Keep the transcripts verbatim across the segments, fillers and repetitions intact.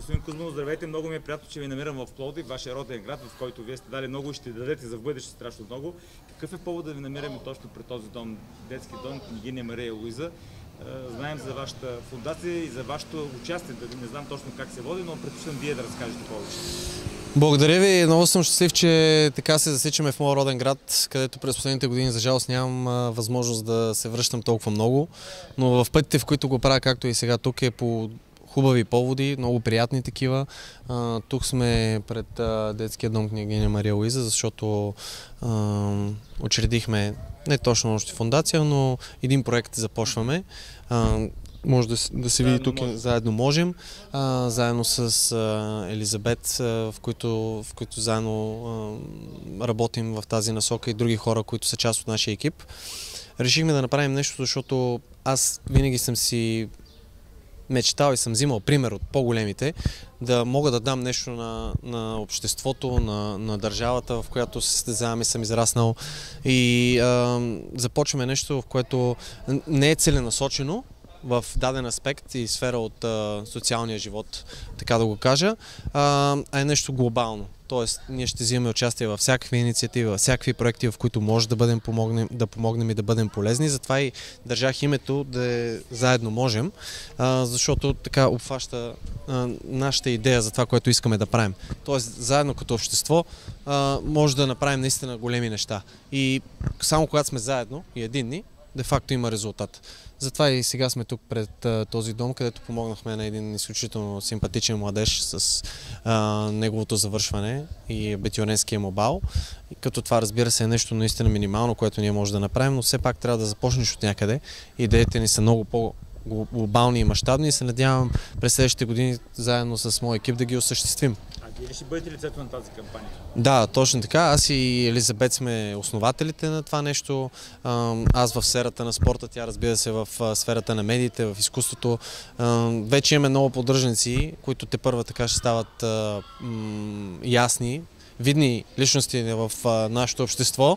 Господин Кузманов, здравейте, много ми е приятно, че ви намирам в Пловдив, вашия роден град, в който вие сте дали много и ще дадете за в бъдеще страшно много. Какъв е повод да ви намираме точно при този дом, детски дом, княгиня Мария Луиза? Знаем за вашата фундация и за вашето участие, не знам точно как се води, но предпочитам вие да разкажете повече. Благодаря ви, много съм щастлив, че така се засичаме в моя роден град, където през последните години за жалост нямам а, възможност да се връщам толкова много, но в пътите, в които го правя, както и сега тук, е по хубави поводи, много приятни такива. А, тук сме пред а, детския дом княгиня Мария Луиза, защото а, учредихме не точно още фундация, но един проект започваме. А, Може да, да се види тук, може. Заедно можем, а, заедно с а, Елизабет, а, в, които, в които заедно а, работим в тази насока и други хора, които са част от нашия екип. Решихме да направим нещо, защото аз винаги съм си мечтал и съм взимал пример от по-големите, да мога да дам нещо на, на обществото, на, на държавата, в която се състезавам и съм израснал. И а, започваме нещо, в което не е целенасочено в даден аспект и сфера от а, социалния живот, така да го кажа, а, а е нещо глобално. Тоест, ние ще взимаме участие във всякакви инициативи, във всякакви проекти, в които може да, бъдем помогнем, да помогнем и да бъдем полезни. Затова и държах името да е заедно можем, а, защото така обхваща а, нашата идея за това, което искаме да правим. Тоест, заедно като общество а, може да направим наистина големи неща. И само когато сме заедно и единни, де-факто има резултат. Затова и сега сме тук пред а, този дом, където помогнахме на един изключително симпатичен младеж с а, неговото завършване и абитюрентския му бал. И като това, разбира се, е нещо наистина минимално, което ние можем да направим, но все пак трябва да започнеш от някъде. Идеите ни са много по-глобални и мащабни и се надявам през следващите години заедно с моя екип да ги осъществим. А вие ли ще бъдете лицето на тази кампания? Да, точно така. Аз и Елизабет сме основателите на това нещо. Аз в сферата на спорта, тя разбира се в сферата на медиите, в изкуството. Вече имаме много поддръжници, които те първа така ще стават ясни, видни личности в нашето общество.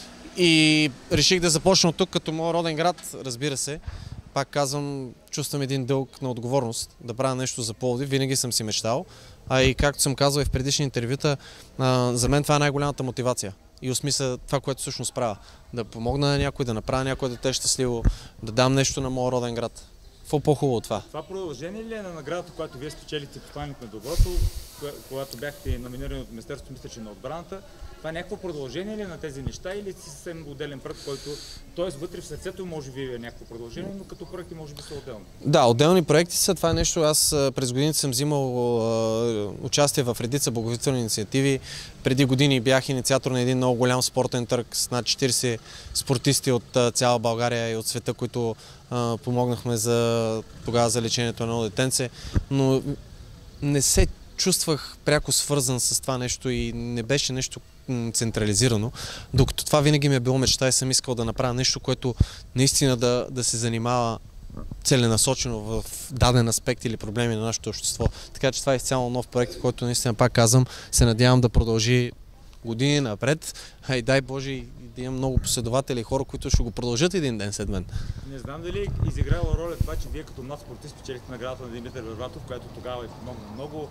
И реших да започна от тук като мой роден град, разбира се. Пак казвам, чувствам един дълг на отговорност да правя нещо за Пловдив. Винаги съм си мечтал. А и както съм казал и в предишни интервюта, за мен това е най-голямата мотивация. И осмисля това, което всъщност правя. Да помогна на някой, да направя някой дете щастливо, да дам нещо на моя роден град. Какво по-хубаво от това? Това продължение ли е на наградата, която вие спечелите посланик на доброто, когато бяхте номинирани от Министерството, мисля, че на отбраната? Това е някакво продължение ли на тези неща или си съвсем отделен проект, който, т.е. вътре в сърцето може би е някакво продължение, но като проекти може би са отделни? Да, отделни проекти са. Това е нещо. Аз през годините съм взимал а, участие в редица благотворителни инициативи. Преди години бях инициатор на един много голям спортен търг с над четирийсет спортисти от а, цяла България и от света, които а, помогнахме за, тогава за лечението на едно детенце. Но не се чувствах пряко свързан с това нещо и не беше нещо централизирано, докато това винаги ми е било мечта и съм искал да направя нещо, което наистина да, да се занимава целенасочено в даден аспект или проблеми на нашето общество. Така че това е изцяло нов проект, който наистина, пак казвам, се надявам да продължи години напред, а и дай Боже да имам много последователи и хора, които ще го продължат един ден след мен. Не знам дали е изиграла роля това, че вие като млад спортист спечелихте наградата на Димитър Бербатов, която тогава е помогна много.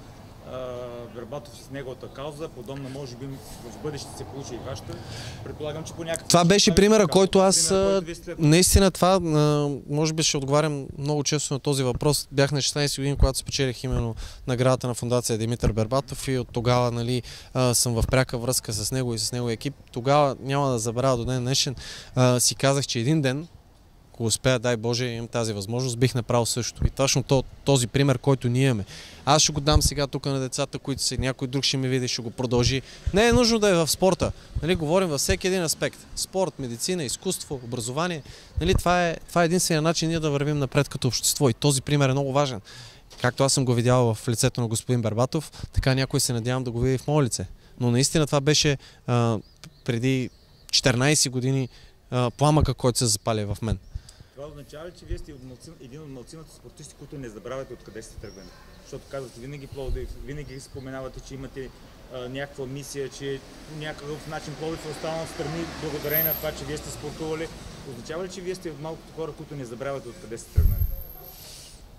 Бербатов с неговата кауза, подобно може би в бъдеще се получи и вашата. Предполагам, че по някакъв... Това беше примера, който аз... Пример, който наистина това, може би ще отговарям много често на този въпрос. Бях на шестнайсет години, когато спечелих именно наградата на фундация Димитър Бербатов и от тогава, нали, съм в пряка връзка с него и с неговия екип. Тогава, няма да забравя до ден днешен, си казах, че един ден, ако успея, дай Боже, имам тази възможност, бих направил също. И точно този пример, който ние имаме. Аз ще го дам сега тук на децата, които са, някой друг ще ме види, ще го продължи. Не е нужно да е в спорта. Нали, говорим във всеки един аспект. Спорт, медицина, изкуство, образование. Нали, това е, това е единствения начин ние да вървим напред като общество. И този пример е много важен. Както аз съм го видял в лицето на господин Бербатов, така някой се надявам да го види в мое лице. Но наистина това беше а, преди четиринайсет години а, пламъка, който се запали в мен. Това означава ли, че вие сте един от малцината спортисти, които не забравяте откъде сте тръгнали? Защото казвате винаги Пловдив, винаги споменавате, че имате а, някаква мисия, че по някакъв начин Пловдив е останал в страни благодарение на това, че вие сте спортували. Означава ли, че вие сте от малкото хора, които не забравяте откъде сте тръгнали?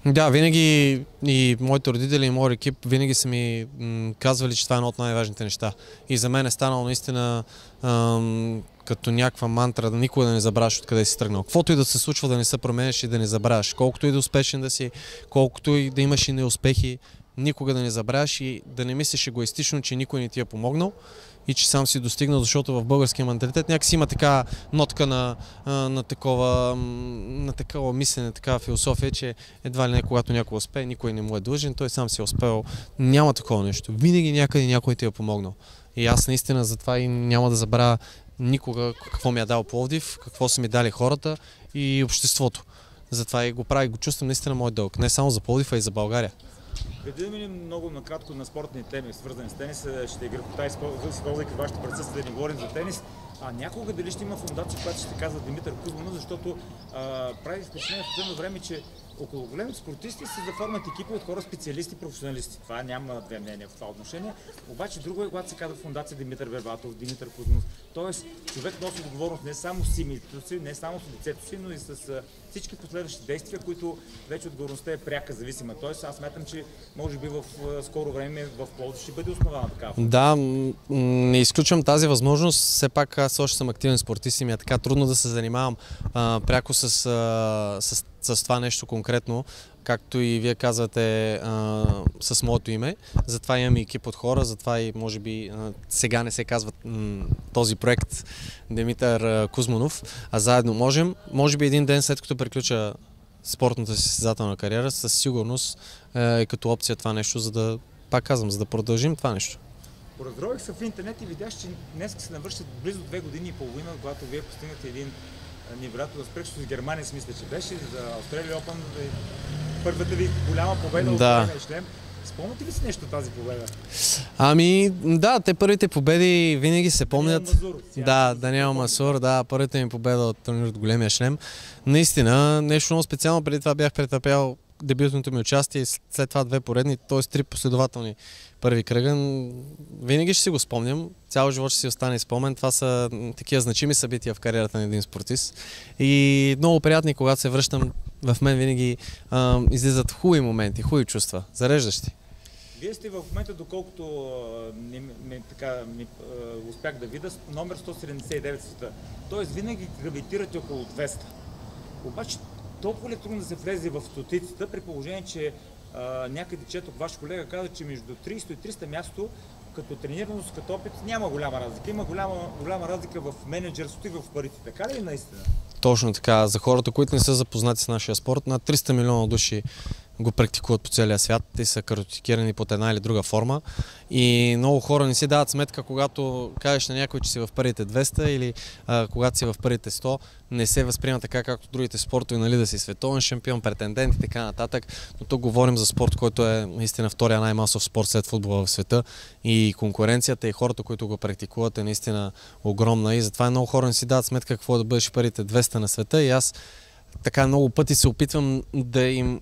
Да, винаги и моите родители, и моят екип винаги са ми м, казвали, че това е едно от най-важните неща. И за мен е станало наистина ам, като някаква мантра да никога да не забравяш откъде си тръгнал. Каквото и да се случва, да не се променеш и да не забравяш. Колкото и да успешен да си, колкото и да имаш и неуспехи, никога да не забравяш и да не мислиш егоистично, че никой не ти е помогнал и че сам си достигнал, защото в българския менталитет някакси има така нотка на, на, такова, на такова мислене, такава философия, че едва ли не, когато някой успее, никой не му е длъжен, той сам си е успел. Няма такова нещо. Винаги някъде някой ти е помогнал. И аз наистина затова и няма да забравя никога какво ми е дал Пловдив, какво са ми дали хората и обществото. Затова и го правя и го чувствам наистина мой дълг. Не само за Пловдив, а и за България. Преди да минем много накратко на спортни теми, свързани с тенис, ще игрокота, използвайки вашето присъствие да ни говорим за тенис. А някога дали ще има фундация, която ще казва Димитър Кузманов, защото а, прави впечатление в последно време, че около големите спортисти се заформят екипи от хора специалисти, професионалисти. Това няма две мнения в това отношение. Обаче друго е, когато се казва фундация Димитър Бербатов, Димитър Кузманов. Тоест, човек носи отговорност не само с името си, не само с лицето си, но и с а, всички последващи действия, които вече отговорността е пряка, зависима. Тоест, аз смятам, че може би в а, скоро време в Пловдив ще бъде основана такава. Да, не изключвам тази възможност. Все пак аз още съм активен спортист и ми е така трудно да се занимавам а, пряко с, а, с, с това нещо конкретно, както и вие казвате а, с моето име. Затова имам и екип от хора, затова и може би а, сега не се казва м, този проект Димитър Кузманов, а заедно можем. Може би един ден след като приключа спортната си състезателна кариера, със сигурност е като опция това нещо, за да, пак казвам, за да продължим това нещо. Поразрових се в интернет и видях, че днес се навършат близо две години и половина, когато вие постигнахте един невероятно успех с Германия, си мисля, че беше за Australian Open, първата ви голяма победа от да. големия шлем. Спомняте ли си нещо тази победа? Ами да, те първите победи винаги се помнят. Даниел Мазур, да, Даниел Мазур, да, първата ми победа от турнир от големия шлем. Наистина, нещо много специално, преди това бях претърпял дебютното ми участие и след това две поредни, т.е. три последователни първи кръга. Винаги ще си го спомням, цял живот ще си остане спомен. Това са такива значими събития в кариерата на един спортист. И много приятни, когато се връщам, в мен винаги а, излизат хубави моменти, хубави чувства, зареждащи. Вие сте в момента, доколкото не, не, така, не, успях да видя, номер сто седемдесет и девет в света. Тоест винаги гравитирате около двеста. Обаче толкова ли е трудно да се влезе в стотицата, при положение, че а, някъде четох ваш колега каза, че между триста и триста място, като тренираност, като опит, няма голяма разлика. Има голяма, голяма разлика в менеджерството и в парите. Така ли е наистина? Точно така. За хората, които не са запознати с нашия спорт, над триста милиона души го практикуват по целия свят. Те са картотекирани под една или друга форма. И много хора не си дават сметка, когато кажеш на някой, че си в първите двеста или а, когато си в първите сто, не се възприема така, както другите спортове, нали, да си световен шампион, претендент и така нататък. Но тук говорим за спорт, който е наистина втория най-масов спорт след футбола в света. И конкуренцията и хората, които го практикуват, е наистина огромна. И затова много хора не си дават сметка какво е да бъдеш първите двеста на света. И аз така много пъти се опитвам да им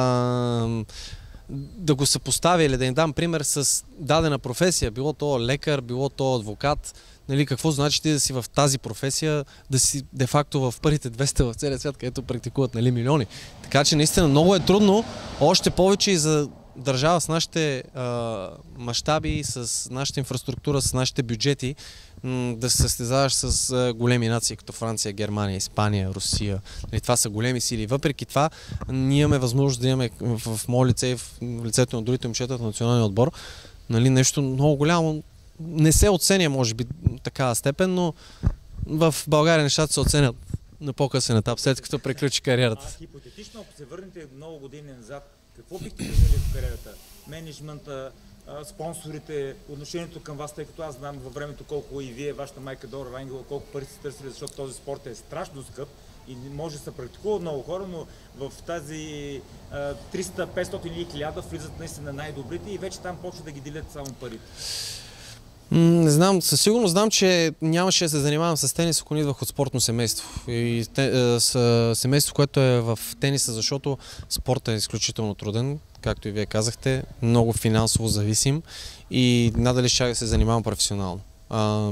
а, да го съпоставя или да им дам пример с дадена професия, било то лекар, било то адвокат. Нали, какво значи ти да си в тази професия, да си де-факто в първите двеста в целия свят, където практикуват, нали, милиони. Така че наистина много е трудно, още повече и за държава с нашите а, мащаби, с нашата инфраструктура, с нашите бюджети, да се състезаваш с а, големи нации, като Франция, Германия, Испания, Русия. Нали, това са големи сили. Въпреки това, ние имаме възможност да имаме в, в мое лице и в лицето на другите момчета в националния отбор, нали, нещо много голямо. Не се оценя, може би, такава степен, но в България нещата се оценят на по-късен етап, след като приключи кариерата. А хипотетично, ако се върнете много години назад, какво бихте променили в кариерата? Менеджмента, спонсорите, отношението към вас, тъй като аз знам във времето колко и вие, вашата майка Дора Рангела, колко пари сте търсили, защото този спорт е страшно скъп и може да се практикува много хора, но в тази триста, петстотин или хиляда влизат наистина най-добрите и вече там почва да ги делят само парите. Не знам, със сигурност знам, че нямаше да се занимавам с тенис, ако не идвах от спортно семейство. И те, с семейство, което е в тениса, защото спортът е изключително труден, както и вие казахте, много финансово зависим и надали ще се занимавам професионално. А,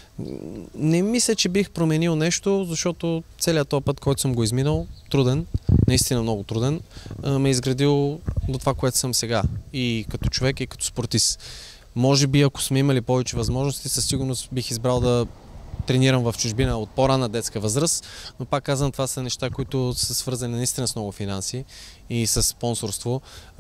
не мисля, че бих променил нещо, защото целият този път, който съм го изминал, труден, наистина много труден, ме е изградил до това, което съм сега. И като човек, и като спортист. Може би, ако сме имали повече възможности, със сигурност бих избрал да тренирам в чужбина от по-ранна детска възраст, но пак казвам, това са неща, които са свързани наистина с много финанси и с спонсорство.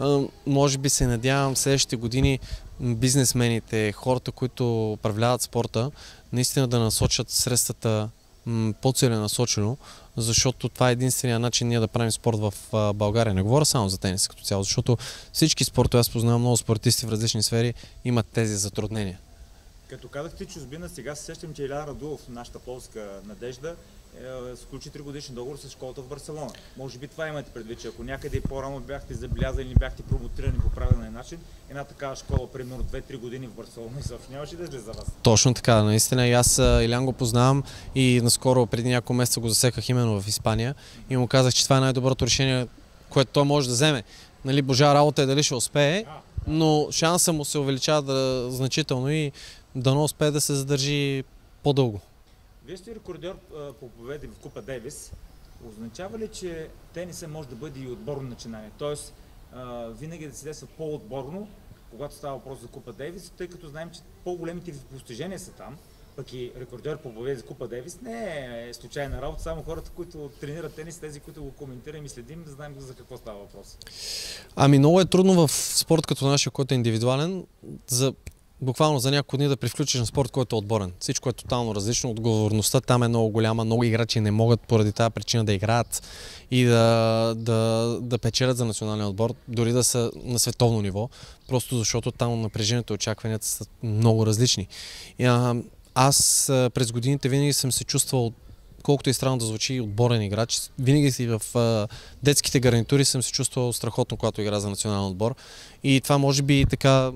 Може би се надявам в следващите години бизнесмените, хората, които управляват спорта, наистина да насочат средствата по-целенасочено, защото това е единствения начин ние да правим спорт в България. Не говоря само за тенис като цяло, защото всички спортове, аз познавам много спортисти в различни сфери, имат тези затруднения. Като казахте чужбина, сега се сещам, че Илян Радулов, нашата полска надежда, е, сключи тригодишен договор с школата в Барселона. Може би това имате предвид, че ако някъде по-рано бяхте забелязали или бяхте промотирани по правилен начин, една такава школа, примерно две-три години в Барселона и София, нямаше да излезе за вас. Точно така, наистина и аз Илян го познавам и наскоро преди няколко месеца го засеках именно в Испания и му казах, че това е най-доброто решение, което той може да вземе. Нали, божа работа е дали ще успее, но шанса му се увеличава да, значително и дано успее да се задържи по-дълго. Вие сте рекордьор по победи в Купа Дейвис. Означава ли, че тениса може да бъде и отборно начинание? Тоест, винаги да се действа по-отборно, когато става въпрос за Купа Дейвис, тъй като знаем, че по-големите ви постижения са там, пък и рекордьор по победи за Купа Дейвис не е случайна работа, само хората, които тренират тенис, тези, които го коментираме и следим, да знаем за какво става въпрос. Ами много е трудно в спорт като нашия, който е индивидуален, за буквално за няколко дни да привключиш на спорт, който е отборен. Всичко е тотално различно, отговорността там е много голяма, много играчи не могат поради тази причина да играят и да, да, да печелят за националния отбор, дори да са на световно ниво, просто защото там напрежението и очакванията са много различни. И, а, аз през годините винаги съм се чувствал, колкото и странно да звучи, отборен играч. Винаги си в а, детските гарнитури съм се чувствал страхотно, когато игра за национален отбор. И това може би така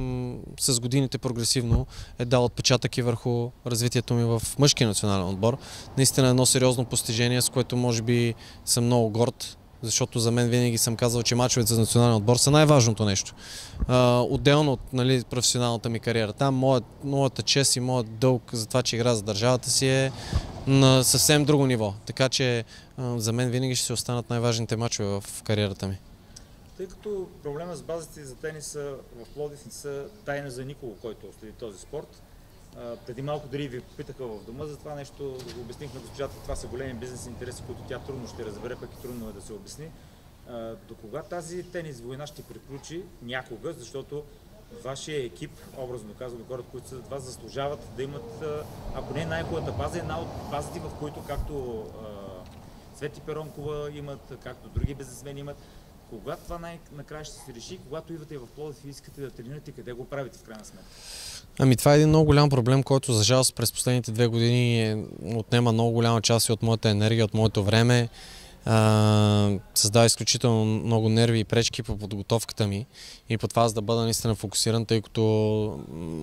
с годините прогресивно е дал отпечатък и върху развитието ми в мъжкия национален отбор. Наистина едно сериозно постижение, с което може би съм много горд, защото за мен винаги съм казал, че мачовете за национален отбор са най-важното нещо. А, отделно от нали, професионалната ми кариера. Там моят, моята чест и моят дълг за това, че игра за държавата си е на съвсем друго ниво. Така че а, за мен винаги ще се останат най-важните мачове в кариерата ми. Тъй като проблема с базите за тениса в Пловдив не са тайна за никого, който следи този спорт. Преди малко дори ви попитаха в дома за това нещо, да го обясних на госпожата, това са големи бизнес интереси, които тя трудно ще разбере, пък и трудно е да се обясни. До кога тази тенис война ще приключи? Някога, защото вашия екип, образно казвам, хората, които са зад вас, заслужават да имат, ако не най-хубавата база, една от базите, в които както Цвети Перонкова имат, както други бизнесмени имат. Кога това най-накрая ще се реши, когато идвате в Пловдив и искате да тренирате, къде го правите в крайна сметка? Ами това е един много голям проблем, който за жалост през последните две години отнема много голяма част от моята енергия, от моето време. А, създава изключително много нерви и пречки по подготовката ми и по това за да бъда наистина фокусиран, тъй като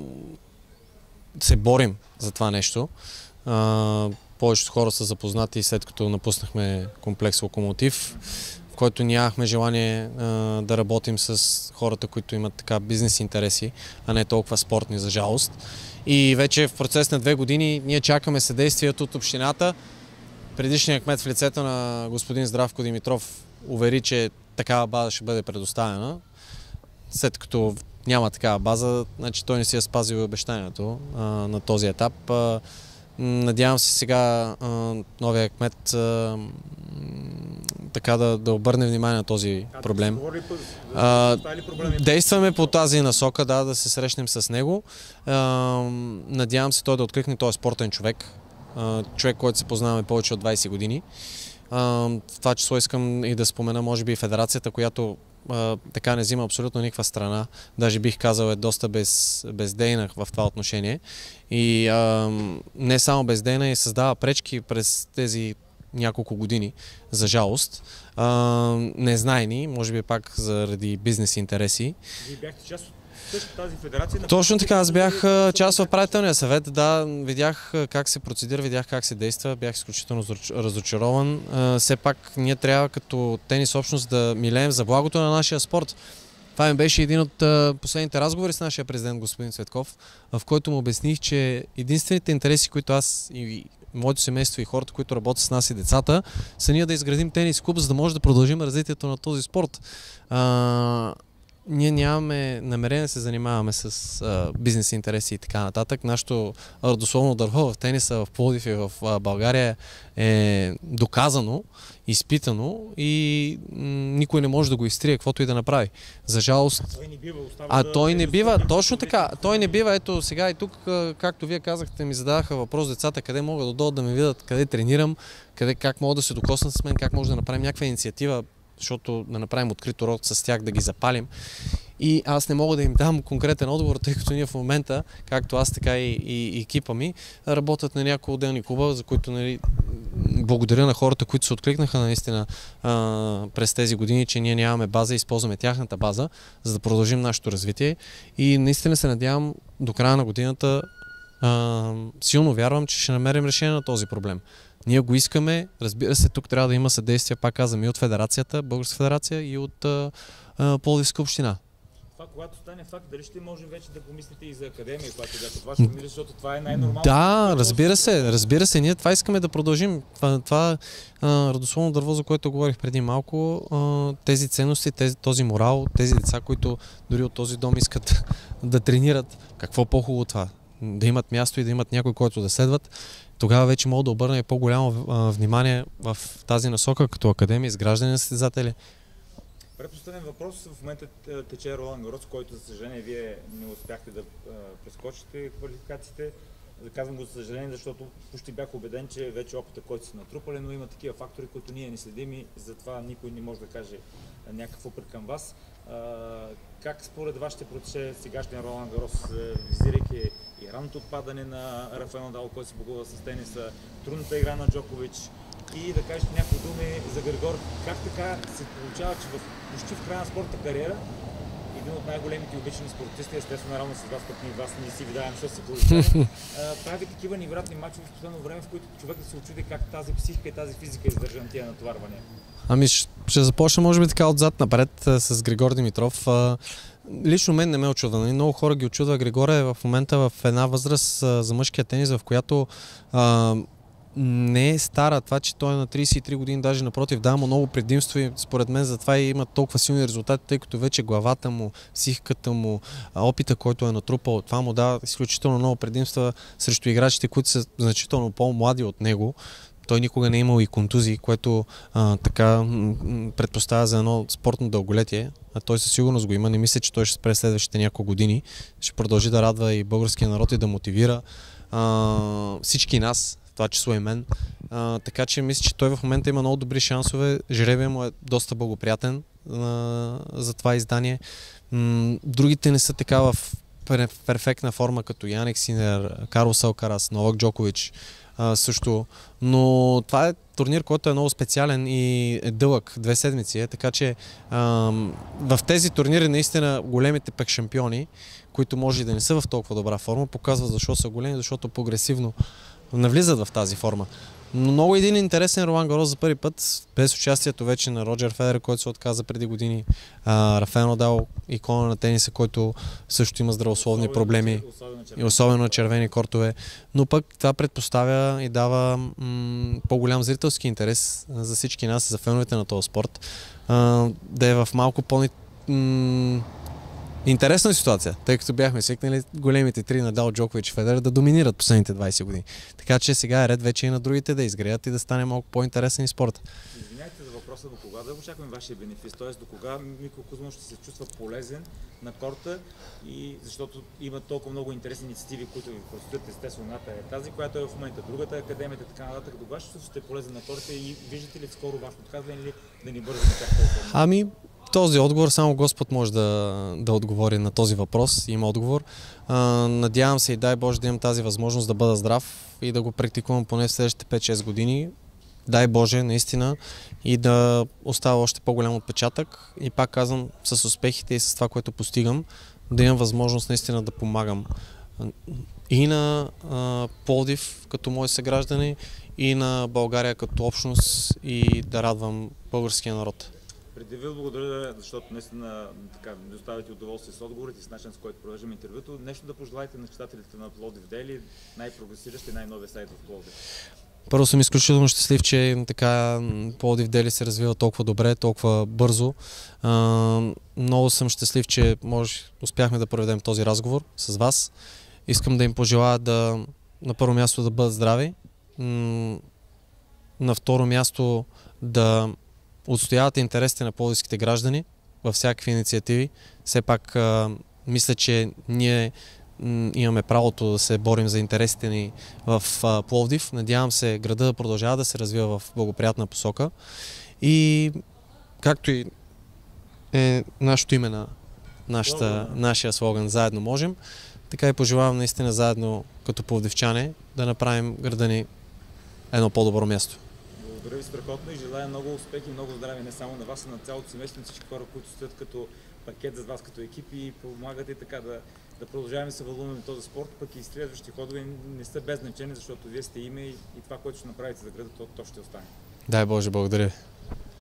се борим за това нещо. А, повечето хора са запознати след като напуснахме комплекс Локомотив, в който нямахме желание а, да работим с хората, които имат така бизнес интереси, а не толкова спортни, за жалост. И вече в процес на две години ние чакаме съдействието от общината. Предишният кмет в лицето на господин Здравко Димитров увери, че такава база ще бъде предоставена. След като няма такава база, значи той не си е спазил обещанието а, на този етап. А, надявам се сега а, новия кмет а, така да, да обърне внимание на този проблем. А, действаме по тази насока, да, да се срещнем с него. А, надявам се той да откликне, той е спортен човек. А, човек, който се познаваме повече от двайсет години. А, в това число искам и да спомена, може би, федерацията, която а, така не взима абсолютно никаква страна. Даже бих казал е доста без, бездейна в това отношение. И а, не само бездейна, и създава пречки през тези няколко години, за жалост. А, незнайни, може би пак заради бизнес интереси. Вие бяхте част от същата тази федерация? Точно така, аз бях част в управителния съвет, да, видях как се процедира, видях как се действа, бях изключително разочарован. А, все пак ние трябва като тенис общност да милеем за благото на нашия спорт. Това ми беше един от а, последните разговори с нашия президент господин Цветков, в който му обясних, че единствените интереси, които аз и моето семейство и хората, които работят с нас и децата, са ние да изградим тенис клуб, за да може да продължим развитието на този спорт. А, ние нямаме намерение да се занимаваме с а, бизнес интереси и така нататък. Нашето родословно дърво в тениса в Пловдив и в а, България е доказано, изпитано и м, никой не може да го изтрие, каквото и да направи. За жалост... Той не бива, а той не бива, точно така. Той не бива, ето сега и тук, както вие казахте, ми зададаха въпрос децата, къде могат да дойдат да ме видят, къде тренирам, къде, как могат да се докоснат с мен, как може да направим някаква инициатива, защото да направим открит урок с тях, да ги запалим. И аз не мога да им дам конкретен отговор, тъй като ние в момента, както аз, така и, и, и екипа ми, работят на някои отделни клуба, за които, нали, благодаря на хората, които се откликнаха наистина а, през тези години, че ние нямаме база и използваме тяхната база, за да продължим нашето развитие. И наистина се надявам до края на годината, а, силно вярвам, че ще намерим решение на този проблем. Ние го искаме, разбира се, тук трябва да има съдействие, пак казвам, и от Федерацията, Българска федерация и от а, а, Пловдивска община. Това, когато стане факт, дали ще може вече да помислите и за академия, когато това ще мисли, защото това е най-нормално. Да, разбира се, разбира се, ние това искаме да продължим. Това, това а, родословно дърво, за което говорих преди малко, а, тези ценности, тези, този морал, тези деца, които дори от този дом искат да тренират, какво по-хубаво това? Да имат място и да имат някой, който да следват. Тогава вече мога да обърна и по-голямо внимание в тази насока, като академия, изграждане на състезатели. Предпоставен въпрос. В момента тече Ролан Гарос, който, за съжаление, вие не успяхте да прескочите квалификациите. Казвам го за съжаление, защото почти бях убеден, че вече опита, който са натрупали, но има такива фактори, които ние не следим и затова никой не може да каже някакво пред към вас. Как според вас ще протече сегашния Ролан Гарос, визирайки и ранното отпадане на Рафаел Надал, който се побогува с тениса, трудната игра на Джокович, и да кажете някои думи за Григор? Как така се получава, че в, почти в края на спортната кариера един от най-големите и обичани спортисти, естествено наравно с вас, пък и вас не си ви давам, защото се получава, прави такива невероятни мачове в последно време, в които човек да се очуди как тази психика и тази физика издържа на тия натоварвания? Ами ще започна може би така отзад напред с Григор Димитров. Лично мен не ме очудва. Много хора ги очудва. Григор е в момента в една възраст за мъжкия тенис, в която а, не е стара. Това, че той е на трийсет и три години, даже напротив, дава му много предимство и според мен затова и има толкова силни резултати, тъй като вече главата му, психиката му, опита, който е натрупал, това му дава изключително много предимства срещу играчите, които са значително по-млади от него. Той никога не е имал и контузии, което а, така предпоставя за едно спортно дълголетие. А той със сигурност го има. Не мисля, че той ще спре следващите няколко години. Ще продължи да радва и българския народ и да мотивира а, всички нас, в това число и мен. А, така че мисля, че той в момента има много добри шансове. Жребия му е доста благоприятен а, за това издание. М- другите не са така в перфектна форма, като Яник Синер, Карлос Алкарас, Новак Джокович. Uh, също, но това е турнир, който е много специален и е дълъг, две седмици е, така че uh, в тези турнири наистина големите пек шампиони, които може и да не са в толкова добра форма, показват защо са големи, защото прогресивно навлизат в тази форма. Но много един интересен Ролан Гарос за първи път, без участието вече на Роджер Федерер, който се отказа преди години, а, Рафаел Надал, икона на тениса, който също има здравословни особено проблеми, особено и особено на червени кортове, но пък това предпоставя и дава по-голям зрителски интерес за всички нас, за феновете на този спорт, а, да е в малко по- интересна ситуация, тъй като бяхме свикнали големите три Надал, Джокович и Федерер да доминират последните двайсет години. Така че сега е ред вече и на другите да изгреят и да стане малко по-интересен и спорт. Извинявайте за въпроса, до кога да очакваме вашия бенефис, т.е. до кога Мико Кузманов ще се чувства полезен на корта, и защото има толкова много интересни инициативи, които ви предстоят, естествено, едната е тази, която е в момента, другата е академията, така нататък. До кога ще сте полезен на корта и виждате ли скоро вашето отказване или да ни бързаме как толкова? Ами, този отговор само Господ може да, да отговори на този въпрос. Има отговор. А, надявам се и дай Боже да имам тази възможност да бъда здрав и да го практикувам поне в следващите пет-шест години. Дай Боже, наистина, и да остава още по-голям отпечатък. И пак казвам, с успехите и с това, което постигам, да имам възможност наистина да помагам и на а, Пловдив като мои съграждани, и на България като общност, и да радвам българския народ. Преди ви благодаря, защото наистина така ми доставяте удоволствие с отговорите и с начин, с който провеждаме интервюто. Нещо да пожелаете на читателите на Пловдив Дейли, най-прогресиращ и най-новия сайт в Пловдив. Първо съм изключително щастлив, че така Пловдив Дейли се развива толкова добре, толкова бързо. А, много съм щастлив, че може, успяхме да проведем този разговор с вас. Искам да им пожелая да, на първо място да бъдат здрави, на второ място да отстоявате интересите на пловдивските граждани във всякакви инициативи. Все пак а, мисля, че ние имаме правото да се борим за интересите ни в а, Пловдив. Надявам се града да продължава да се развива в благоприятна посока. И както и е нашето име на нашата, нашия слоган "Заедно можем", така и пожелавам наистина заедно като пловдивчани да направим града ни едно по-добро място. Благодаря ви страхотно и желая много успех и много здраве не само на вас, а на цялото семейство, на всички хора, които стоят като пакет за вас, като екип и помагате така да, да продължаваме да се вълнуваме този спорт, пък и следващи ходове не са без значение, защото вие сте име и, и това, което ще направите за града, то, то ще остане. Дай Боже, благодаря ви.